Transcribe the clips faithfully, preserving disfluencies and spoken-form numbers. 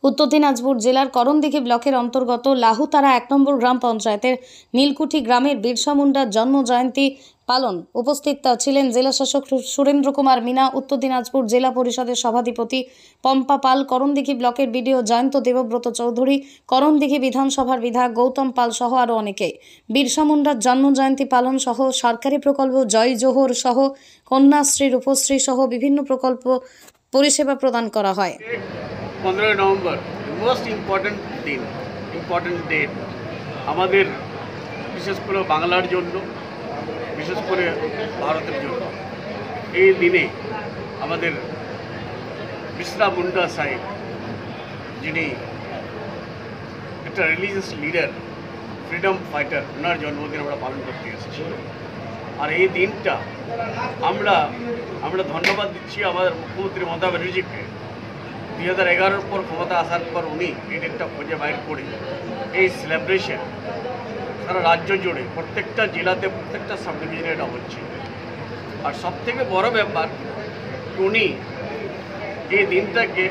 উত্তর দিনাজপুর জেলার করণদিঘি ব্লকের অন্তর্গত লাহুতারা এক নম্বর গ্রাম পঞ্চায়েতের নীলকুঠি গ্রামের বিরসা মুন্ডার জন্ম জয়ন্তী পালন উপস্থিত ছিলেন জেলাশাসক সুরেন্দ্র কুমার মিনা, উত্তর দিনাজপুর জেলা পরিষদের সভাধিপতি পম্পা পাল, করণদিঘি ব্লকের বিডিও জয়ন্ত দেবব্রত চৌধুরী, করণদিঘি বিধানসভার বিধায়ক গৌতম পাল সহ আরও অনেকে। বিরসা মুন্ডার জন্ম জয়ন্তী পালন সহ সরকারি প্রকল্প জয় জোহর সহ কন্যাশ্রী, রূপশ্রী সহ বিভিন্ন প্রকল্প পরিষেবা প্রদান করা হয়। পনেরোই নভেম্বর মোস্ট ইম্পর্ট্যান্ট দিন, ইম্পর্ট্যান্ট ডেট আমাদের, বিশেষ করে বাংলার জন্য, বিশেষ করে ভারতের জন্য। এই দিনে আমাদের বিরসা মুন্ডা সাহেব, যিনি একটা রিলিজিয়াস লিডার, ফ্রিডম ফাইটার, ওনার জন্মদিন আমরা পালন করতে এসেছি। আর এই দিনটা আমরা আমরা ধন্যবাদ দিচ্ছি আমাদের মুখ্যমন্ত্রী মমতা ব্যানার্জিকে। দুই হাজার এগারোর পর ক্ষমতা আসার পর উনি এই দিনটা খুঁজে বাইর করে এই সেলিব্রেশন সারা রাজ্য জুড়ে প্রত্যেকটা জেলাতে, প্রত্যেকটা সাব ডিভিশনে এটা হচ্ছে। আর সবথেকে বড় ব্যাপার, উনি এই দিনটাকে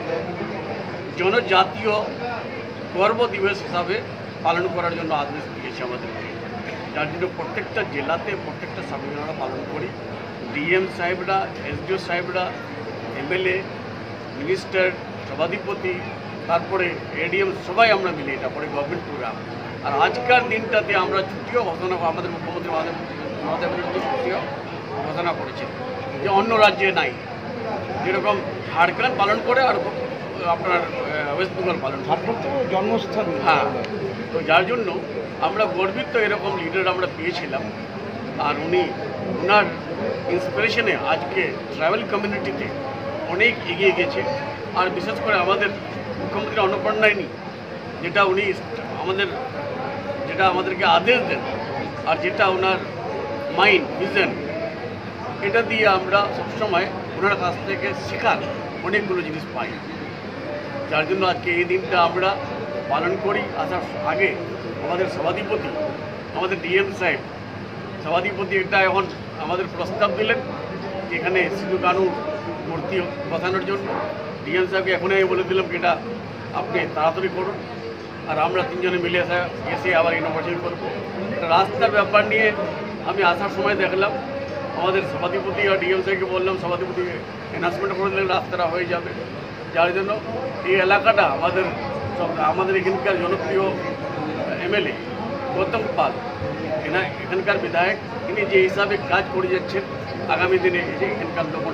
জনজাতীয় গর্ব দিবস হিসাবে পালন করার জন্য আদেশ দিয়েছে আমাদেরকে, যার জন্য প্রত্যেকটা জেলাতে, প্রত্যেকটা সাব ডিভিশনে আমরা পালন করি। ডিএম সাহেবরা, এসডিও সাহেবরা, এমএলএ, মিনিস্টার, সভাধিপতি, তারপরে এডিএম, সবাই আমরা মিলে এটা পরে গভর্নমেন্ট প্রোগ্রাম। আর আজকের দিনটাতে আমরা ছুটিও ঘোষণা, আমাদের মুখ্যমন্ত্রী মমতা ব্যানার্জি ছুটিও ঘোষণা করেছেন, যে অন্য রাজ্যে নাই, যেরকম ঝাড়খণ্ড পালন করে আর আপনার ওয়েস্ট বেঙ্গল পালন জন্মস্থান। হ্যাঁ, তো যার জন্য আমরা গর্বিত, এরকম লিডার আমরা পেয়েছিলাম। আর উনি ওনার ইন্সপিরেশনে আজকে ট্রাইবাল কমিউনিটিতে অনেক এগিয়ে গেছে। আর বিশেষ করে আমাদের মুখ্যমন্ত্রী অন্নপূর্ণায়নী, যেটা উনি আমাদের যেটা আমাদেরকে আদেশ দেন, আর যেটা ওনার মাইন্ড ভিশন, এটা দিয়ে আমরা সবসময় ওনার কাছ থেকে শেখার অনেকগুলো জিনিস পাই। যার জন্য আজকে এই দিনটা আমরা পালন করি। আসার আগে আমাদের সভাধিপতি, আমাদের ডিএম সাহেব সভাধিপতি এটা এখন আমাদের প্রস্তাব দিলেন এখানে সিধু কানু মূর্তি বসানোর জন্য। ডিএম সাহেবকে এখনই আমি বলে দিলাম কি এটা আপনি তাড়াতাড়ি করুন, আর আমরা তিনজনে মিলে এসে এসে আবার ইনোভেশন করবো। রাস্তার ব্যাপার নিয়ে আমি আসার সময় দেখলাম, আমাদের সভাধিপতি আর ডিএম সাহেবকে বললাম, সভাধিপতি অ্যানাউন্সমেন্ট করে দিলেন রাস্তাটা হয়ে যাবে। যার জন্য এই এলাকাটা আমাদের আমাদের এখানকার জনপ্রিয় এমএলএ গৌতম পাল, এনা এখানকার বিধায়ক, তিনি যে হিসাবে কাজ করে যাচ্ছেন, আগামী দিনে এখানকার লোকেরা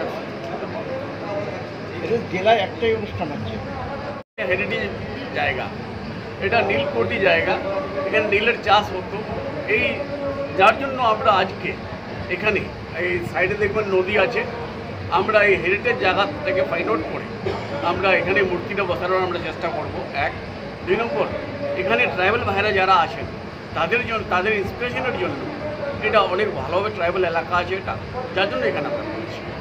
জেলায় একটাই অনুষ্ঠান আছে, হেরিটেজ জায়গা, এটা নীলকুঠি জায়গা, এখানে নীলের চাষ হতো। এই যার জন্য আমরা আজকে এখানে এই সাইডে দেখবেন নদী আছে, আমরা এই হেরিটেজ জায়গা থেকে ফাইন্ড আউট করে আমরা এখানে মূর্তিটা বসানোর আমরা চেষ্টা করব। এক দুই নম্বর, এখানে ট্রাইবাল ভাইরা যারা আছেন তাদের জন্য, তাদের ইন্সপিরেশনের জন্য, এটা অনেক ভালোভাবে ট্রাইবাল এলাকা আছে এটা, যার জন্য এখানে আমরা করেছি।